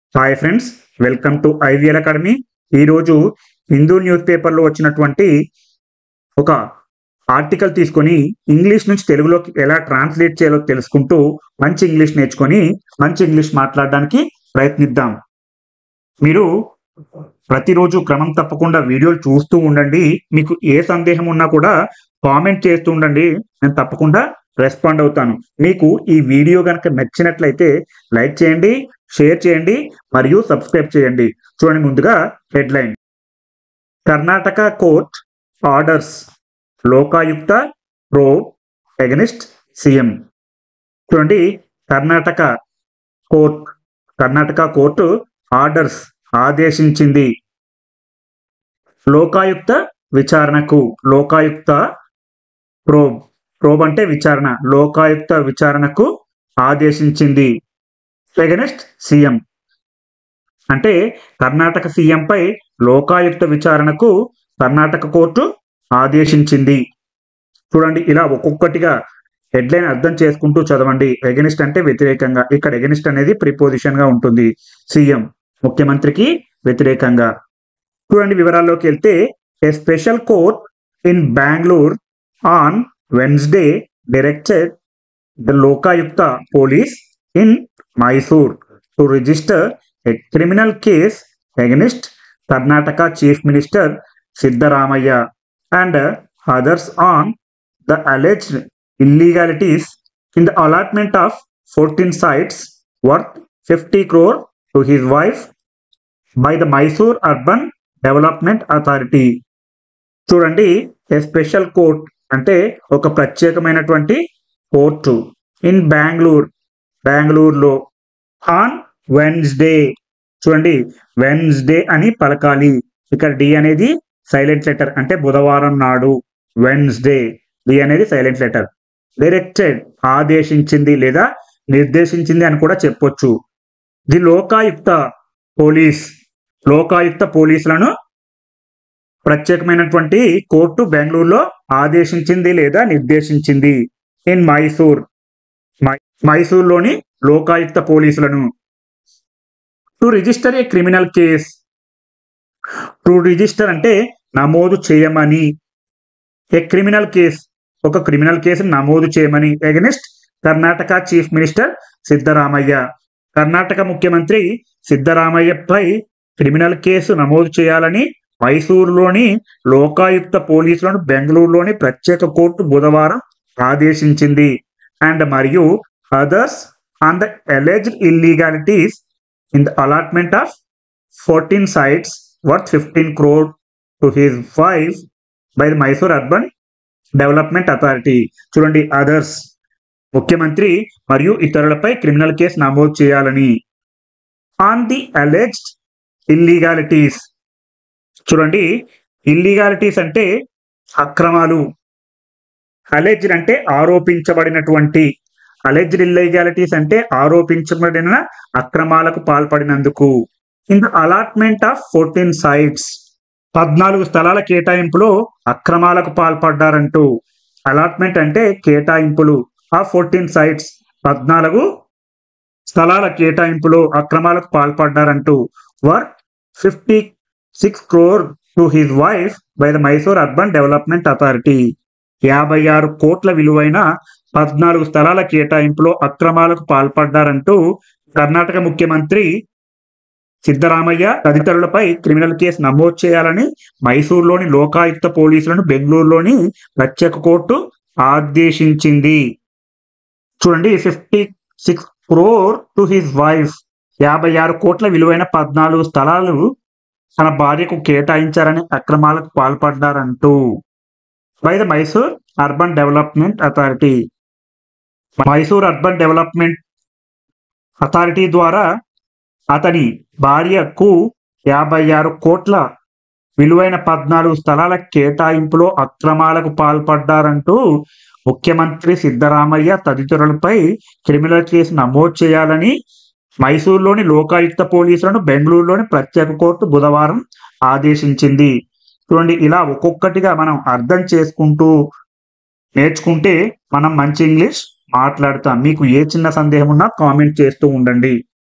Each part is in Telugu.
Hi friends, welcome to IVL academy. ఈరోజు హిందూ న్యూస్ పేపర్లో వచ్చినటువంటి ఒక ఆర్టికల్ తీసుకొని ఇంగ్లీష్ నుంచి తెలుగులోకి ఎలా ట్రాన్స్లేట్ చేయాలో తెలుసుకుంటూ మంచి ఇంగ్లీష్ నేర్చుకొని మంచి ఇంగ్లీష్ మాట్లాడడానికి ప్రయత్నిద్దాం. మీరు ప్రతిరోజు క్రమం తప్పకుండా వీడియోలు చూస్తూ ఉండండి. మీకు ఏ సందేహం ఉన్నా కూడా కామెంట్ చేస్తూ ఉండండి, నేను తప్పకుండా రెస్పాండ్ అవుతాను. మీకు ఈ వీడియో కనుక నచ్చినట్లయితే లైక్ చేయండి, షేర్ చేయండి మరియు సబ్స్క్రైబ్ చేయండి. చూడండి, ముందుగా headline: Karnataka court orders Lokayukta probe against CM. చూడండి, కర్ణాటక కోర్టు ఆర్డర్స్ ఆదేశించింది లోకాయుక్త విచారణకు. లోకాయుక్త ప్రోబ్ అంటే విచారణ. లోకాయుక్త విచారణకు ఆదేశించింది. అగెనిస్ట్ సీఎం అంటే కర్ణాటక సీఎం పై లోకాయుక్త విచారణకు కర్ణాటక కోర్టు ఆదేశించింది. చూడండి, ఇలా ఒక్కొక్కటిగా హెడ్లైన్ అర్థం చేసుకుంటూ చదవండి. ఎగెనిస్ట్ అంటే వ్యతిరేకంగా. ఇక్కడ ఎగెనిస్ట్ అనేది ప్రిపోజిషన్ గా ఉంటుంది. సీఎం ముఖ్యమంత్రికి వ్యతిరేకంగా. చూడండి, వివరాల్లోకి వెళ్తే, a special court in Bengaluru on Wednesday directed the Lokayukta police in Mysore to register a criminal case against Karnataka Chief Minister Siddaramaiah and others on the alleged illegalities in the allotment of 14 sites worth 50 crore to his wife by the Mysore Urban Development Authority. చూడండి, ఏ స్పెషల్ కోర్ట్ అంటే ఒక ప్రత్యేకమైనటువంటి కోర్టు ఇన్ బెంగళూరులో ఆన్ వెన్స్డే. చూడండి, వెన్స్డే అని పలకాలి. ఇక్కడ డి అనేది సైలెంట్ లెటర్, అంటే బుధవారం నాడు. వెన్స్డే, డి అనేది సైలెంట్ లెటర్. డైరెక్టెడ్ ఆదేశించింది లేదా నిర్దేశించింది అని కూడా చెప్పొచ్చు. ది లోకాయుక్త పోలీసులను ప్రత్యేకమైనటువంటి కోర్టు బెంగళూరులో ఆదేశించింది లేదా నిర్దేశించింది. ఇన్ మైసూర్లోని లోకాయుక్త పోలీసులను. To register a criminal case. To register అంటే నమోదు చేయమని. ఏ క్రిమినల్ కేస్, ఒక క్రిమినల్ కేసును నమోదు చేయమని. Against Karnataka chief minister Siddaramaiah. Karnataka ముఖ్యమంత్రి సిద్ధరామయ్యపై క్రిమినల్ కేసు నమోదు చేయాలని మైసూరులోని లోకాయుక్త పోలీసులను బెంగళూరులోని ప్రత్యేక కోర్టు బుధవారం ఆదేశించింది. అండ్ మరియు others on the alleged illegalities in the allotment of 14 sites worth 15 crore to his wife by the Mysore Urban Development Authority. చూడండి, అదర్స్ ముఖ్యమంత్రి మరియు ఇతరులపై క్రిమినల్ కేసు నమోదు చేయాలని. On the alleged illegalities. చూడండి, ఇల్లీగాలిటీస్ అంటే అక్రమాలు. అలెజ్డ్ అంటే ఆరోపించబడినటువంటి. అలెజ్డ్ ఇల్లీగాలిటీస్ అంటే ఆరోపించబడిన అక్రమాలకు పాల్పడినందుకు. In the allotment of 14 sites. 14 స్థలాల కేటాయింపులో అక్రమాలకు పాల్పడ్డారంటూ. అలాట్మెంట్ అంటే కేటాయింపులు. ఆ 14 sites 14 స్థలాల కేటాయింపులో అక్రమాలకు పాల్పడ్డారంటూ. Worth 56 crore to his wife by the Mysore urban development authority. 56 కోట్ల విలువైన 14 స్థలాల కేటాయింపులో అక్రమాలకు పాల్పడ్డారంటూ కర్ణాటక ముఖ్యమంత్రి సిద్ధరామయ్య తదితరులపై క్రిమినల్ కేసు నమోదు చేయాలని మైసూరులోని లోకాయుక్త పోలీసులను బెంగళూరులోని ప్రత్యేక కోర్టు ఆదేశించింది. చూడండి, 56 crore టు హిజ్ వైఫ్. 56 కోట్ల విలువైన 14 స్థలాలు తన భార్యకు కేటాయించారని అక్రమాలకు పాల్పడ్డారంటూ. By the Mysore urban development authority. Mysore urban development authority ద్వారా అతని భార్యకు 56 కోట్ల విలువైన 14 స్థలాల కేటాయింపులో అక్రమాలకు పాల్పడ్డారంటూ ముఖ్యమంత్రి సిద్ధరామయ్య తదితరులపై క్రిమినల్ కేసు నమోదు చేయాలని మైసూరులోని లోకాయుక్త పోలీసులను బెంగళూరులోని ప్రత్యేక కోర్టు బుధవారం ఆదేశించింది. చూడండి, ఇలా ఒక్కొక్కటిగా మనం అర్థం చేసుకుంటూ నేర్చుకుంటే మనం మంచి ఇంగ్లీష్ మాట్లాడతాం. మీకు ఏ చిన్న సందేహం ఉన్నా కామెంట్ చేస్తూ ఉండండి.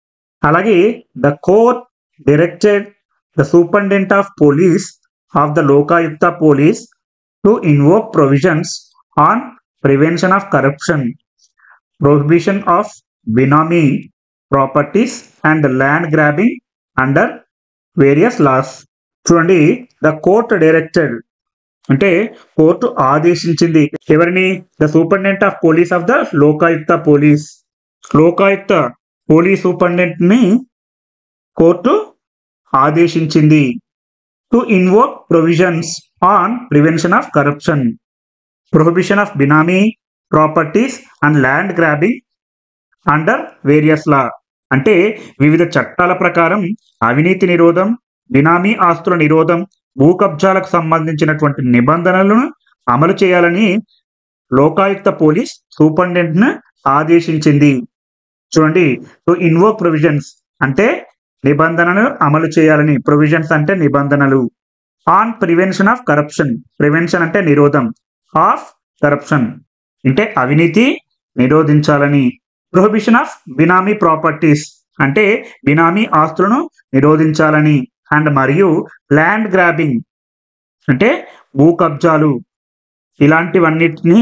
అలాగే the court directed the superintendent of police of the Lokayukta police to invoke provisions on prevention of corruption, prohibition of benami properties and land grabbing under various laws. చూడండి, ద కోర్ట్ డైరెక్టెడ్ అంటే కోర్టు ఆదేశించింది ఎవరిని? The superintendent of police of the Lokayukta police. Lokayukta police superintendent ని కోర్టు ఆదేశించింది to invoke provisions on prevention of corruption, prohibition of benami properties and land grabbing under various లా. అంటే వివిధ చట్టాల ప్రకారం అవినీతి నిరోధం, బినామీ ఆస్తుల నిరోధం, భూ కబ్జాలకు సంబంధించినటువంటి నిబంధనలను అమలు చేయాలని లోకాయుక్త పోలీస్ సూపరింటెండెంట్ ను ఆదేశించింది. చూడండి, టు ఇన్వోక్ ప్రొవిజన్స్ అంటే నిబంధనలు అమలు చేయాలని, ప్రొవిజన్స్ అంటే నిబంధనలు, on prevention of corruption, prevention అంటే నిరోధం, ఆఫ్ కరప్షన్ అంటే అవినీతి నిరోధించాలని, ప్రొహిబిషన్ ఆఫ్ బినామీ ప్రాపర్టీస్ అంటే బినామీ ఆస్తులను నిరోధించాలని, అండ్ మరియు ల్యాండ్ గ్రాబింగ్ అంటే భూ కబ్జాలు ఇలాంటివన్నిటిని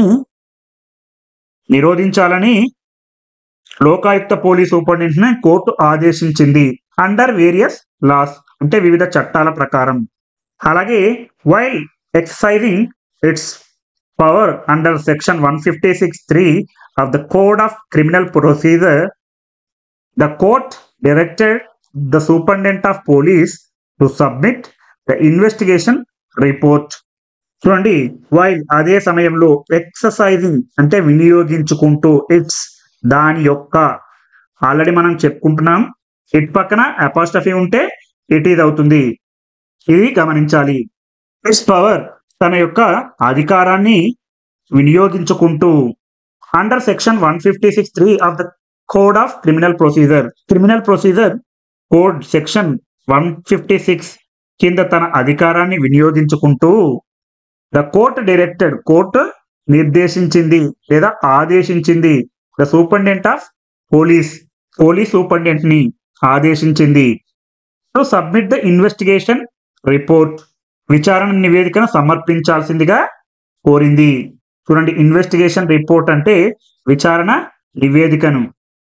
నిరోధించాలని లోకాయుక్త పోలీస్ సూపరింటెండెంట్ ని కోర్టు ఆదేశించింది. అండర్ వేరియస్ లాస్ అంటే వివిధ చట్టాల ప్రకారం. అలాగే while exercising its power under section 156(3) of the Code of Criminal Procedure, the court directed the Superintendent of Police to submit the investigation report. చూడండి, వైల్ అదే సమయంలో, ఎక్సర్సైజింగ్ అంటే వినియోగించుకుంటూ, ఇట్స్ దాని యొక్క, ఆల్రెడీ మనం చెప్పుకుంటున్నాం ఇట్ పక్కన అపాస్ట్రఫీ ఉంటే ఇట్ ఈజ్ అవుతుంది, ఇది గమనించాలి. ఇట్స్ పవర్ తన యొక్క అధికారాన్ని వినియోగించుకుంటూ, under section 156(3) of the code of criminal procedure, criminal procedure code section 156 కింద తన అధికారాన్ని వినియోగించుకుంటూ, ద కోర్ట్ డైరెక్టెడ్ కోర్టు నిర్దేశించింది లేదా ఆదేశించింది, the superintendent of police police superintendent ని ఆదేశించింది to submit the investigation report, విచారణ నివేదికను సమర్పించాల్సిందిగా కోరింది. చూడండి, ఇన్వెస్టిగేషన్ రిపోర్ట్ అంటే విచారణ నివేదికను,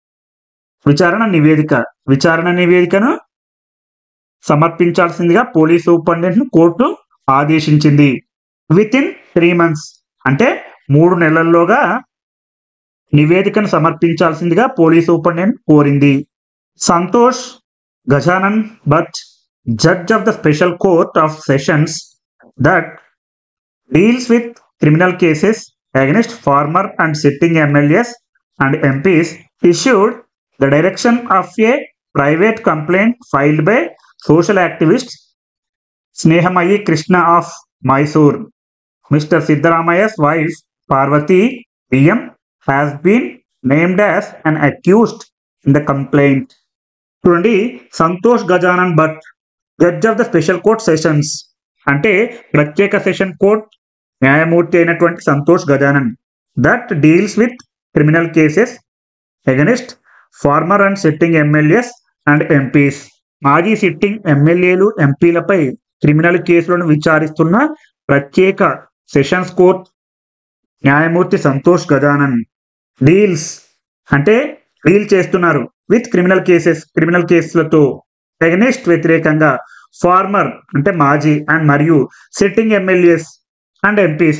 విచారణ నివేదికను సమర్పించాల్సిందిగా పోలీస్ సూపరింటెండెంట్ ను కోర్టు ఆదేశించింది. విత్ ఇన్ 3 months అంటే 3 నెలల్లోగా నివేదికను సమర్పించాల్సిందిగా పోలీస్ సూపరింటెండెంట్ కోరింది. Santosh Gajanan Bhat, judge of the special court of sessions that deals with criminal cases against former and sitting MLAs and MPs, issued the direction of a private complaint filed by social activist Snehamayi Krishna of Mysore. Mr. Siddharamaya's wife Parvati PM has been named as an accused in the complaint. చూడండి, Santosh Gajanan Bhat, judge of the special court sessions అంటే ప్రత్యేక సెషన్ కోర్ట్ న్యాయమూర్తి అయినటువంటి Santosh Gajanan, that deals with criminal cases against former and sitting MLAs and MPs, మాజీ సిట్టింగ్ ఎమ్మెల్యేలు ఎంపీలపై క్రిమినల్ కేసులను విచారిస్తున్న ప్రత్యేక సెషన్స్ కోర్ట్ న్యాయమూర్తి సంతోష్ గజానన్. డీల్స్ అంటే డీల్ చేస్తున్నారు, విత్ క్రిమినల్ కేసులతో, అగెనిస్ట్ వ్యతిరేకంగా, ఫార్మర్ అంటే మాజీ, అండ్ మరియు సిట్టింగ్ ఎమ్మెల్యేస్ అండ్ ఎంపీస్,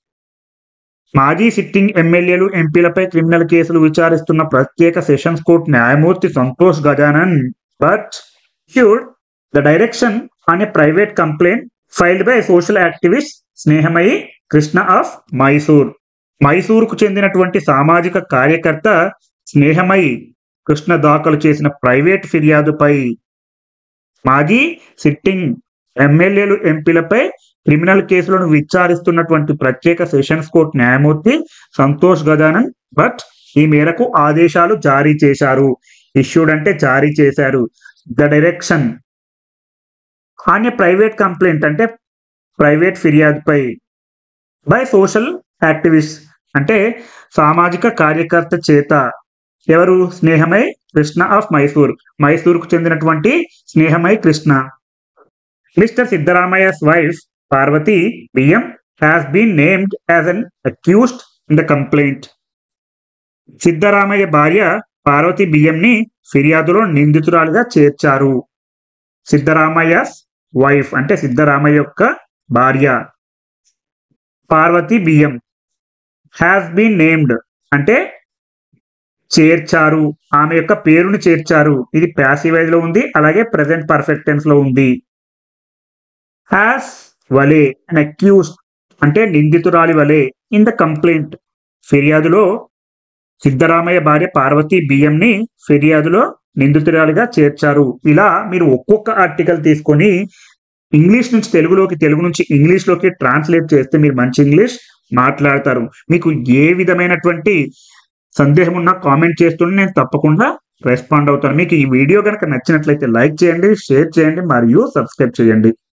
మాజీ సిట్టింగ్ ఎమ్మెల్యేలు ఎంపీలపై క్రిమినల్ కేసులు విచారిస్తున్న ప్రత్యేక సెషన్స్ కోర్ట్ న్యాయమూర్తి Santosh Gajanan Bhat issued the direction on a private complaint filed by social activist Snehamayi Krishna of Mysore. మైసూరుకు చెందినటువంటి సామాజిక కార్యకర్త స్నేహమయి కృష్ణ దాఖలు చేసిన ప్రైవేట్ ఫిర్యాదుపై మాజీ సిట్టింగ్ ఎమ్మెల్యేలు ఎంపీలపై క్రిమినల్ కేసులను విచారిస్తున్నటువంటి ప్రత్యేక సెషన్స్ కోర్ట్ న్యాయమూర్తి సంతోష్ గజానన్ బట్ ఈ మేరకు ఆదేశాలు జారీ చేశారు. ఇష్యూడ్ అంటే జారీ చేశారు. The direction on a private complaint అంటే ప్రైవేట్ ఫిర్యాదుపై, బై సోషల్ యాక్టివిస్ట్ అంటే సామాజిక కార్యకర్త చేత, ఎవరు? స్నేహమై కృష్ణ ఆఫ్ మైసూర్. మైసూర్కు చెందినటువంటి Snehamayi Krishna. Mister Siddaramaiah's wife Parvathi B M has been named as an accused in the complaint. Siddaramaiah భార్య పార్వతి బియ్యంని ఫిర్యాదులో నిందితురాలుగా చేర్చారు. సిద్ధరామయ్యస్ వైఫ్ అంటే సిద్ధరామయ్య యొక్క భార్య పార్వతి బియ్యం హ్యాస్ బీన్ నేమ్డ్ అంటే చేర్చారు, ఆమె యొక్క పేరుని చేర్చారు. ఇది ప్యాసివైజ్ లో ఉంది, అలాగే ప్రెసెంట్ పర్ఫెక్ట్ టెన్స్ లో ఉంది. హ్యాస్ వలే అండ్ అక్యూస్డ్ అంటే నిందితురాలి వలె. ఇన్ ద కంప్లైంట్ ఫిర్యాదులో సిద్ధరామయ్య భార్య పార్వతి బియ్యంని ఫిర్యాదులో నిందితురాలిగా చేర్చారు. ఇలా మీరు ఒక్కొక్క ఆర్టికల్ తీసుకొని ఇంగ్లీష్ నుంచి తెలుగులోకి, తెలుగు నుంచి ఇంగ్లీష్లోకి ట్రాన్స్లేట్ చేస్తే మీరు మంచి ఇంగ్లీష్ మాట్లాడతారు. మీకు ఏ విధమైనటువంటి సందేహం ఉన్నా కామెంట్ చేస్తుంటే నేను తప్పకుండా రెస్పాండ్ అవుతాను. మీకు ఈ వీడియో కనుక నచ్చినట్లయితే లైక్ చేయండి, షేర్ చేయండి మరియు సబ్స్క్రైబ్ చేయండి.